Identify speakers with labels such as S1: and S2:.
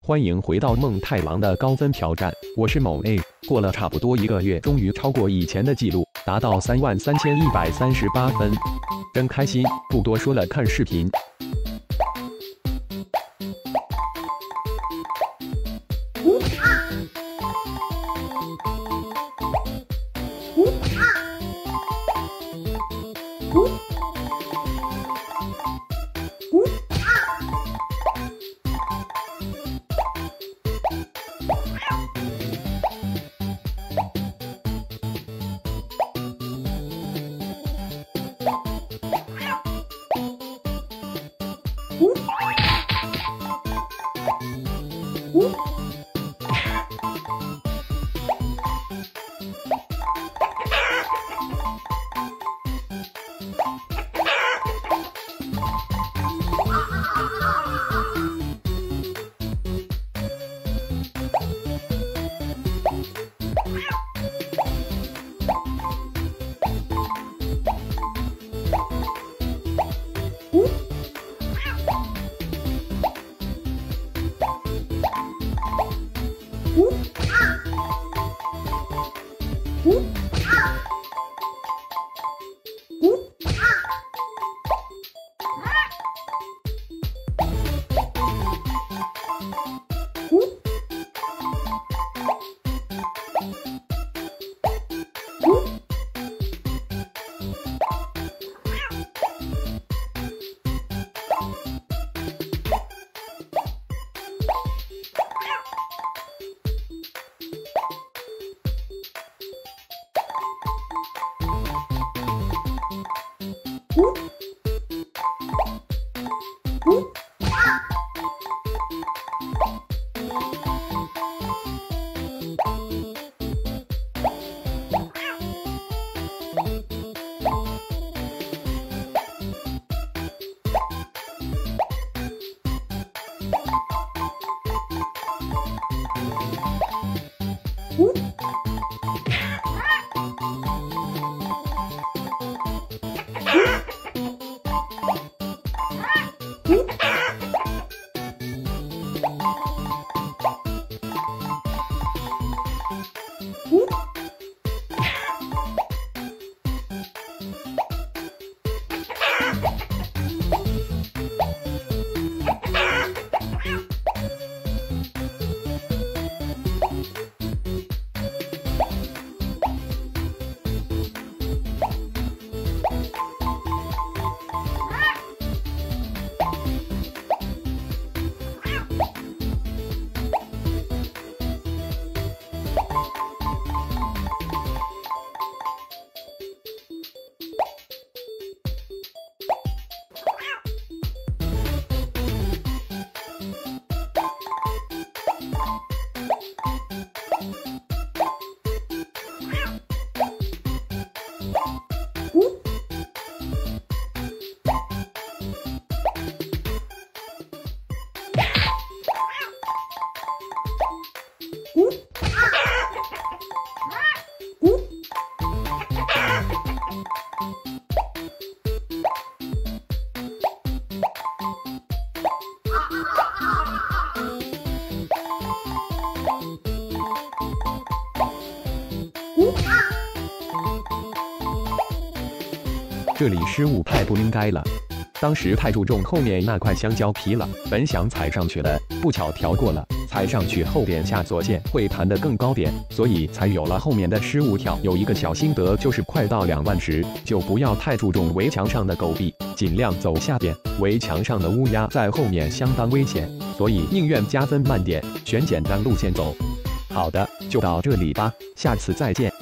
S1: 欢迎回到梦太郎的高分挑战，我是某 A。过了差不多1个月，终于超过以前的记录，达到33138分，真开心！不多说了，看视频。这里失误太不应该了，当时太注重后面那块香蕉皮了，本想踩上去的，不巧调过了，踩上去后点下左键会弹得更高点，所以才有了后面的失误跳。有一个小心得，就是快到2万时，就不要太注重围墙上的狗币，尽量走下点，围墙上的乌鸦在后面相当危险，所以宁愿加分慢点，选简单路线走。好的，就到这里吧，下次再见。